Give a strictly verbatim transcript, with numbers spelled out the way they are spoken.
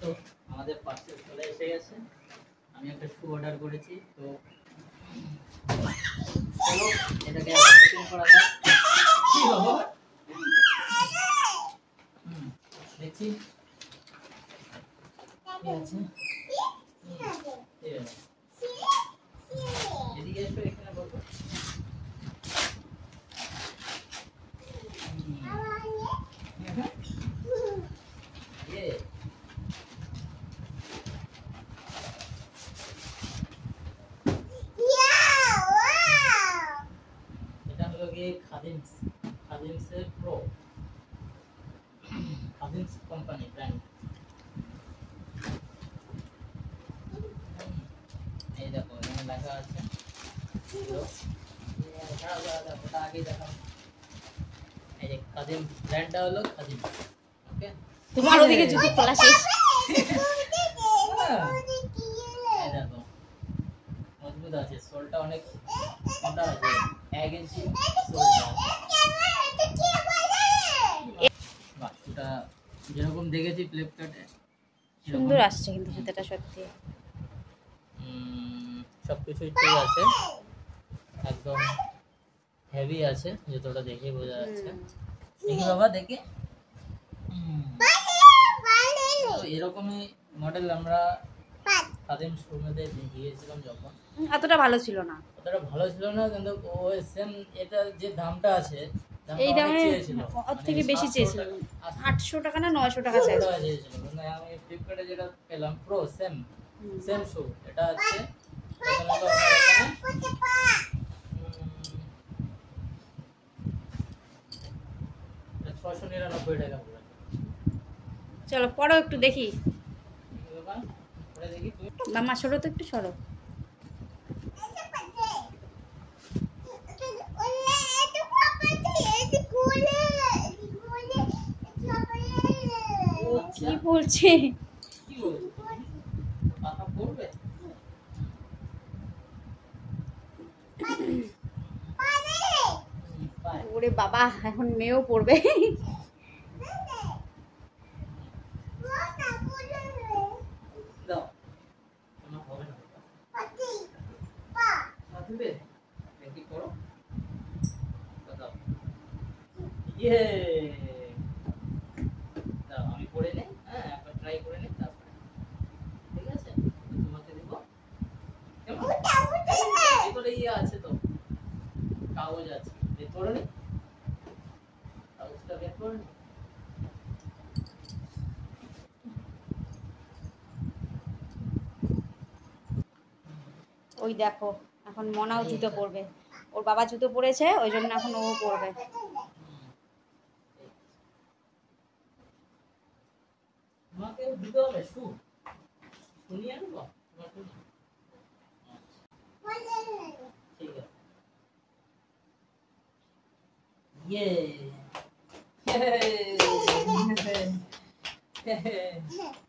তো আমাদের পার্সেল চলে এসে গেছে। আমি একটা শু অর্ডার করেছি, তো চলো এটাকে ওপেন করা যাক। কি বাবা হুম দেখছি কি আছে। এদিকে এসো, এখানে বসো। খাদিমস খাদিমস এর প্রো খাদিমস কোম্পানি ব্র্যান্ড। এই দেখো এখানে লেখা আছে, ওটা আগে দেখো। এই যে খাদিম ব্র্যান্ডটা হলো খাদিম। ওকে, তোমার ওদিকে জুতো খোলা শেষ। এই দেখো মজবুত আছে, সোলটা অনেক মোটা আছে, এক ইঞ্চি সোলটা। বাকিটা যেরকম দেখেছি ফ্লিপকার্টে সুন্দর আসছে কিন্তু জুতোটা সত্যি। সব কিছুই ঠিক আছে, একদম হেভি আছে জুতোটা, দেখে বোঝা যাচ্ছে। দেখি বাবা দেখে, এরকমই মডেল আমরা খাদিম শোরুমে গিয়েছিলাম যখন, অতটা ভালো ছিল না। অতটা ভালো ছিল না, কিন্তু ওই সেম এটা যে দামটা আছে এই দামে ওর থেকে বেশি চেয়েছিল, আটশো টাকা না নয়শো টাকা চাইছিল। আমি ফ্লিপকার্টে যেটা পেলাম প্রো সেম সেম শু, এটা আছে ছয়শো নিরানব্বই টাকা। চলো পড়ো একটু দেখি। মামা সরো তো, একটু সরো। কি বলছে? ওরে বাবা, এখন মেয়েও পড়বে। আমি পড়ে নেই, হ্যাঁ একবার ট্রাই করে নেই, তারপরে ঠিক আছে তোমাকে দিব। ভিতরে ইয়ে আছে তো, কাগজ আছে, বের করে নি, কাগজটা বের করে নি। ওই দেখো এখন মনাও জুতো পরবে, ওর বাবা জুতো পরেছে ওই জন্য এখন ও পরবে। তোমাকে দিতে হবে শু, শুনিয়ে আনবো তোমার শু। ঠিক আছে, ইয়ে ইয়ে